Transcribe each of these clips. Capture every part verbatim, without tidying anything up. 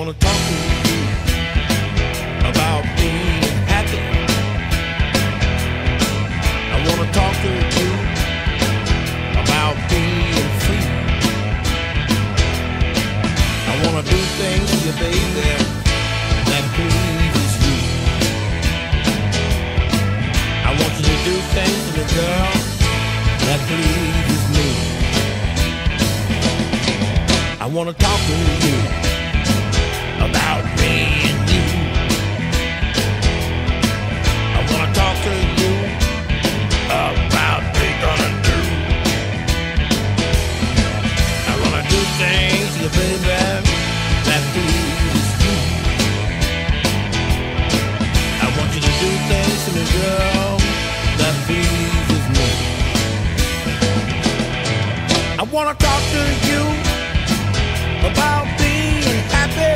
wanna talk to you about being happy. I wanna talk to you about being free. I wanna do things to you, baby, that pleases you. I want you to do things to me, girl, that pleases me. I wanna talk to you about me and you. I wanna talk to you about what we gonna do. I wanna do things to you, baby, that pleases you. I want you to do things to me, girl, that pleases me. I wanna talk to you about being happy.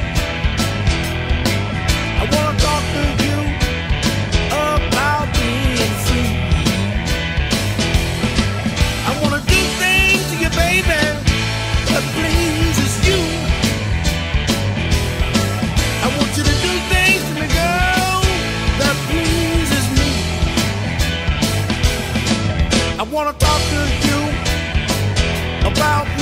I wanna talk to you about being free. I wanna do things to you, baby, that pleases you. I want you to do things to me, girl, that pleases me. I wanna talk to you about